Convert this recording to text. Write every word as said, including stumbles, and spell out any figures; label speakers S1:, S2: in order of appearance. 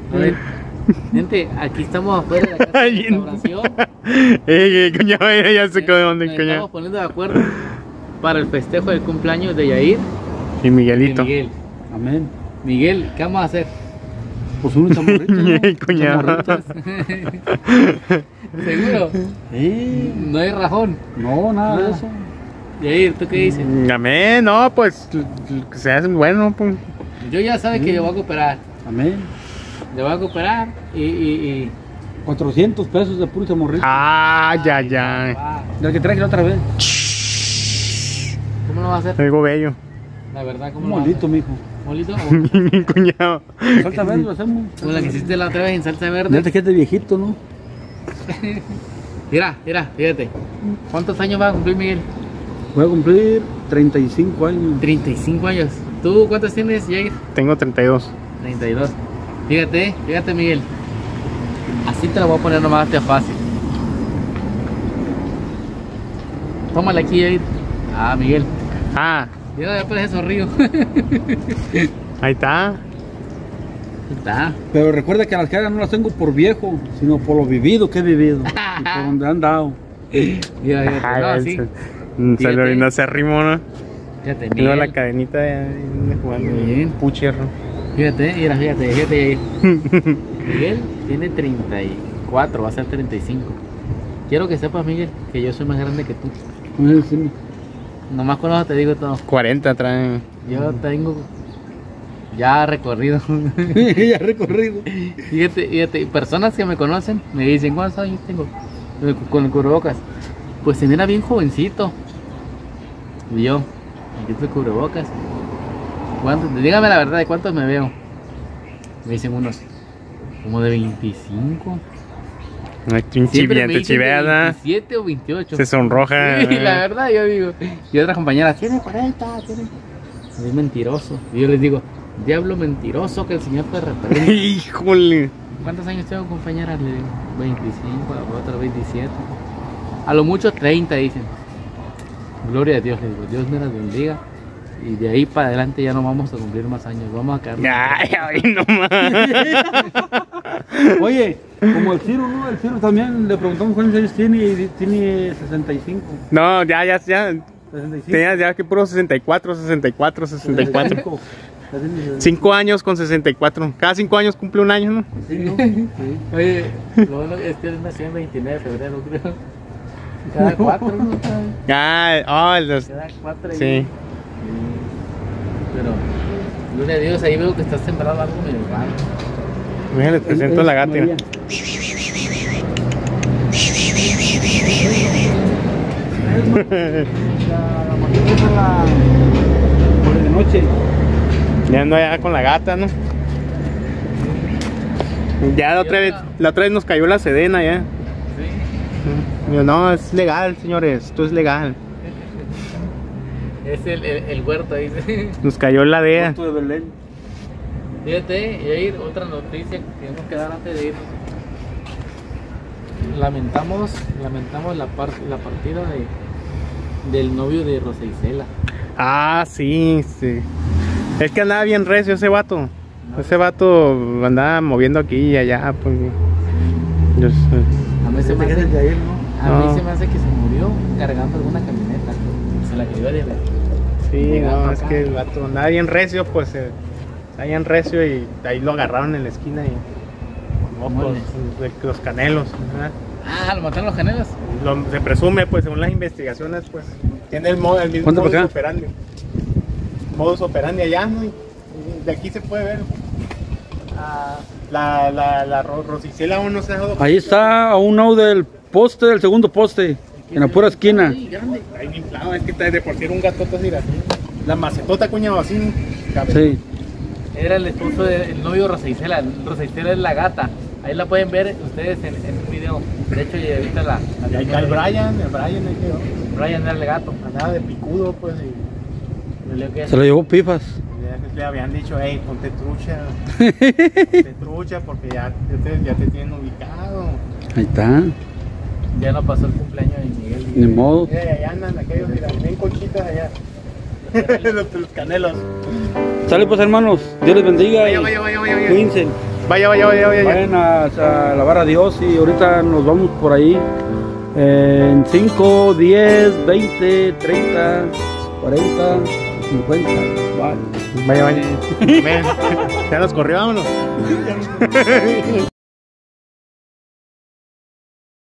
S1: A ver, gente, aquí estamos afuera de la casa de restauración.
S2: Eh, cuñado, ya se quedó donde
S1: Nos
S2: cuñado.
S1: estamos poniendo de acuerdo para el festejo del cumpleaños de Yair
S2: Y
S1: y
S2: Miguelito.
S1: Miguel.
S3: Amén.
S1: Miguel, ¿qué vamos a hacer?
S3: Pues unos chamorritos, ¿no?
S2: Ey, cuñado.
S3: Chamorritos.
S1: ¿Seguro?
S3: Sí.
S1: No hay rajón.
S3: No, nada de
S1: Nada.
S3: eso.
S1: Yair, ¿tú qué dices?
S2: Amén, no, pues que se hace bueno, pues.
S1: Yo ya sabe que yo voy a cooperar.
S3: Amén.
S1: Le voy a cooperar y... y, y...
S3: cuatrocientos pesos de puro chamorrito.
S2: Ah, ya, ya.
S1: Ah,
S3: Del que traje la otra vez.
S1: ¿cómo lo va a hacer?
S2: Algo bello.
S1: La verdad, ¿cómo
S3: Un
S1: lo va a
S3: molito,
S1: hacer?
S3: mijo.
S1: ¿Molito?
S2: Mi cuñado.
S3: Salsa verde lo hacemos.
S1: Como la que hiciste la otra vez en salsa verde.
S3: Neta que es de viejito, ¿no?
S1: Mira, mira, fíjate. ¿Cuántos años va a cumplir Miguel?
S3: Voy a cumplir treinta y cinco años.
S1: treinta y cinco años. ¿Tú cuántos tienes, Jair?
S2: Tengo treinta y dos.
S1: treinta y dos. Fíjate, fíjate, Miguel. Así te lo voy a poner nomás, te fácil. Tómale aquí, Jair. Ah, Miguel.
S2: Ah,
S1: Mira, ya parece sonrío.
S2: ahí está.
S1: Ahí está.
S3: Pero recuerda que las caras no las tengo por viejo, sino por lo vivido que he vivido. Y por donde han dado.
S1: Mira, fíjate.
S2: Ay,
S1: No,
S2: se-
S1: sí.
S2: Se le
S1: Fíjate.
S2: brindó ese ritmo, ¿no?
S1: Fíjate,
S2: Y luego la
S1: Miguel.
S2: cadenita de, de jugando.
S1: Bien.
S2: Pucherro.
S1: Fíjate, mira, fíjate, fíjate, Jair. Miguel tiene treinta y cuatro, va a ser treinta y cinco. Quiero que sepas, Miguel, que yo soy más grande que tú.
S3: Amén, sí.
S1: Nomás con eso te digo todo.
S2: cuarenta traen.
S1: Yo tengo ya recorrido.
S3: Ya recorrido.
S1: Fíjate, fíjate, personas que me conocen me dicen, ¿cuántos años tengo? Eh, Con el cubrebocas. Pues se mira bien jovencito. Y yo, aquí estoy cubrebocas. ¿Cuántos? Dígame la verdad, ¿de cuántos me veo? Me dicen unos como de veinticinco.
S2: Ay, pinche
S1: Siempre me
S2: bien, te
S1: dicen de
S2: chiveada.
S1: veintisiete o veintiocho.
S2: Se sonroja.
S1: Sí, la verdad, yo digo. Y otras compañeras, tiene cuarenta, tiene. Es mentiroso. Y yo les digo, diablo mentiroso, que el Señor te reprenda.
S2: Híjole.
S1: ¿Cuántos años tengo, compañeras? Le digo, veinticinco, a otro veintisiete. A lo mucho treinta, dicen. Gloria a Dios, les digo, Dios me las bendiga. Y de ahí para adelante ya no vamos a cumplir más años, vamos a quedarnos.
S2: Ay, ay, no más.
S3: Oye, como el Ciro, ¿no? El Ciro también le preguntamos cuántos años tiene y tiene sesenta y cinco.
S2: No, ya, ya, ya.
S3: sesenta y cinco.
S2: Tenías ya que puro sesenta y cuatro, sesenta y cuatro, sesenta y cuatro.
S3: Ya tiene sesenta y cinco.
S2: Cinco años con sesenta y cuatro. Cada cinco años cumple un año, ¿no?
S3: Sí, ¿no? Sí.
S1: Oye, lo bueno es que él nació el veintinueve de febrero, creo. Cada cuatro, ¿no? Cada,
S2: Ah, oh, los.
S1: cada cuatro. ahí.
S2: Sí.
S1: Pero, gloria a Dios, ahí veo que estás sembrado algo medio raro.
S2: Mira, les presento la gata.
S3: María. La, la mañana por la por la noche.
S2: Ya ando allá con la gata, ¿no? Ya la otra vez, la otra vez nos cayó la sedena ya.
S1: Sí.
S2: Yo, no, es legal, señores, esto es legal.
S1: Es el, el, el huerto ahí.
S2: Nos cayó la D E A.
S3: Puerto de Belén.
S1: Fíjate, y ahí otra noticia que tenemos que dar antes de irnos. Lamentamos, lamentamos la, par la partida de, del novio de Rosa Isela.
S2: Ah, sí, sí. Es que andaba bien recio ese vato. Ese vato andaba moviendo aquí y allá, pues. Yo sé.
S1: A mí se me hace,
S3: de ahí, ¿no?
S1: a mí
S2: No.
S1: se me hace que se murió cargando alguna camioneta. Se la quedó de ver.
S2: Sí,
S1: Llegando
S2: no, es
S1: acá.
S2: que el vato andaba bien recio, pues. Eh, estaba bien recio y ahí lo agarraron en la esquina y. No,
S1: ¿Cómo
S2: pues, de los canelos. ¿verdad?
S1: Ah, ¿lo mataron los genelos?
S2: Lo, se presume, pues, según las investigaciones, pues, tiene el, modo, el mismo
S3: ¿Cuánto
S2: modus
S3: para acá?
S2: operandi. Modus operandi allá, ¿no? Y, y de aquí se puede ver. Ah, la, la, la Ro- Rosicela aún no se ha dado.
S3: Ahí está a un lado del poste, del segundo poste, en la pura esquina.
S1: Sí, grande.
S2: Ahí bien inflado, es que está de por sí era un gatote así, así. La macetota, cuñado, así. cabe.
S3: Sí.
S1: Era el esposo del novio de Rosa Isela. Rosa Isela es la gata. Ahí la pueden ver ustedes en, en un video. De hecho, y ahorita la. la
S2: Y ahí está el Brian, el Brian ahí quedó.
S1: Brian era el gato.
S2: Andaba de picudo, pues, y
S1: Yo leo que
S3: Se lo llevó Pifas.
S2: ya le habían dicho, hey, ponte trucha. Ponte trucha porque ya, ya, te, ya te tienen ubicado.
S3: Ahí está.
S1: ya no pasó el cumpleaños de Miguel.
S3: Ni modo.
S2: Mira, y allá andan aquellos, mira, ven conchitas allá. los, los canelos.
S3: Sale pues, hermanos. Dios les bendiga.
S2: Vaya,
S3: y
S2: vaya, vaya, vaya, vaya.
S3: cuídense.
S2: Vaya, vaya, vaya, vaya.
S3: Vayan a, a alabar a Dios y ahorita nos vamos por ahí. En cinco, diez, veinte, treinta, cuarenta, cincuenta. Bye.
S2: Vaya, vaya. Ven. Ya nos corrió, vámonos.